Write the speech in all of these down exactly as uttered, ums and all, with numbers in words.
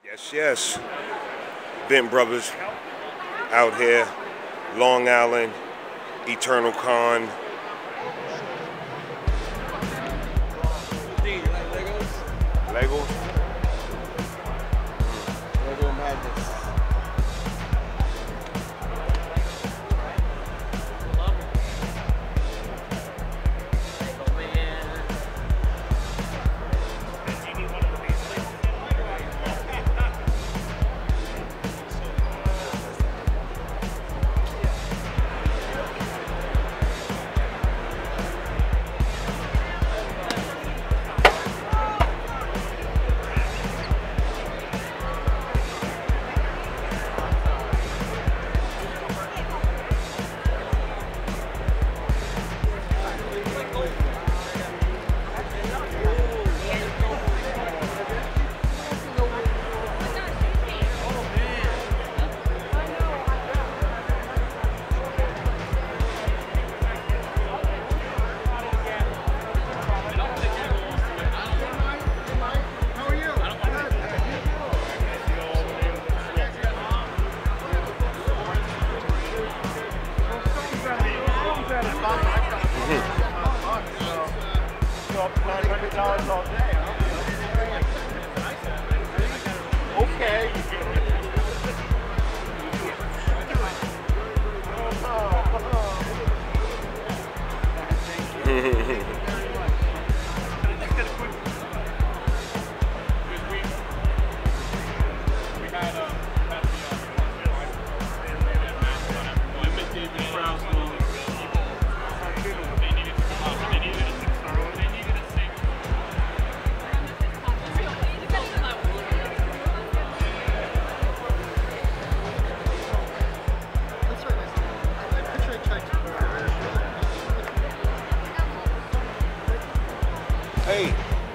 Yes, yes. Bent Brothers out here, Long Island, Eternal Con. D, you like Legos? Legos? Lego Madness. Okay. Hey.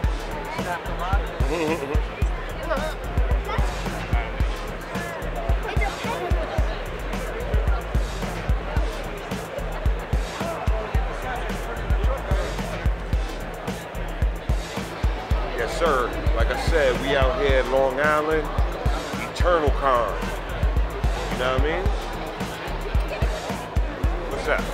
Yes, sir. Like I said, we out here at Long Island, Eternal Con. You know what I mean? What's that?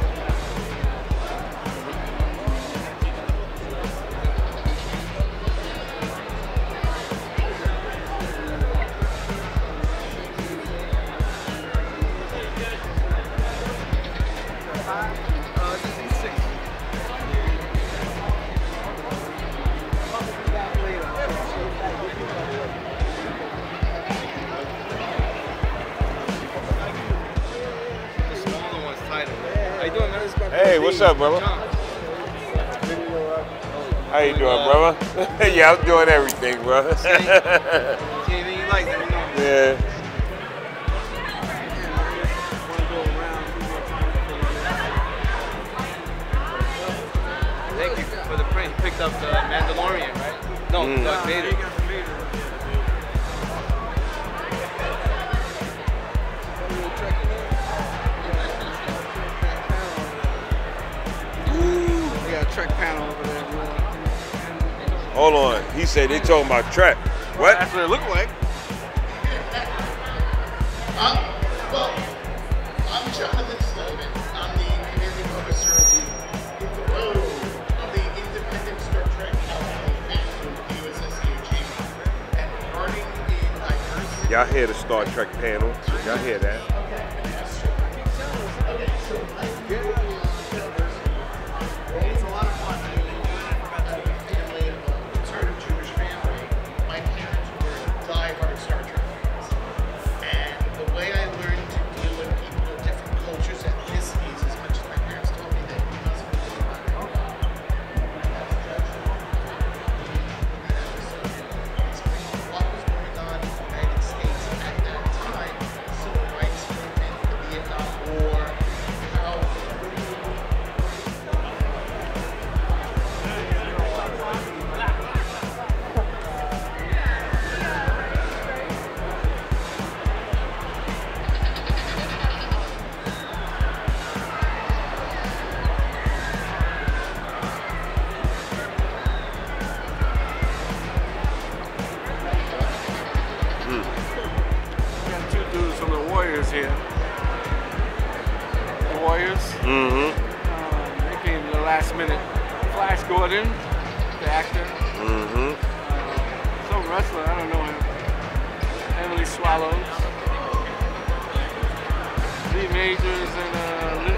Hey, what's up, brother? How you doing, brother? Yeah, I'm doing everything, brother. Anything you like, let me know. Yeah. Thank you for the print. You picked up the Mandalorian, right? No, Mm. Darth Vader. Trek panel over there. Hold on. He said they talking about track. What? That's what it looked like. Uh, well, I'm Jonathan Sloman. I'm the commanding officer of the, oh, of the Independent Star Trek Alpha fan group, the U S S C O G. And running in diversity. Y'all hear the Star Trek panel. Y'all hear that? Okay, so I get it's a lot of fun. I have a family, a conservative Jewish family. My parents were diehard Star Trek fans. And the way I learned to deal with people of different cultures, ethnicities, as much as my parents told me that you must be about it. What was going on in the United States at that time, civil rights here. The Warriors. Mm-hmm. Um, they came to the last minute. Flash Gordon, the actor. Mm-hmm. Uh, some wrestler, I don't know him. Emily Swallows. Lee Majors and uh,